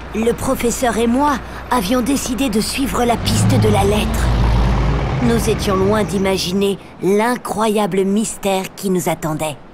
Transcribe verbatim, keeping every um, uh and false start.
Le professeur et moi avions décidé de suivre la piste de la lettre. Nous étions loin d'imaginer l'incroyable mystère qui nous attendait.